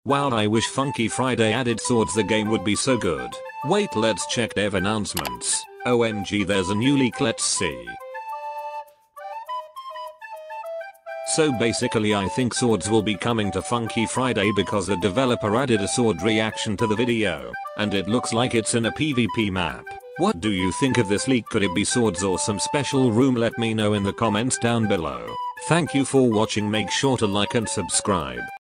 Wow, I wish Funky Friday added swords, the game would be so good. Wait, let's check dev announcements. OMG, there's a new leak, let's see. So basically I think swords will be coming to Funky Friday because the developer added a sword reaction to the video, and it looks like it's in a PvP map. What do you think of this leak? Could it be swords or some special room? Let me know in the comments down below. Thank you for watching, make sure to like and subscribe.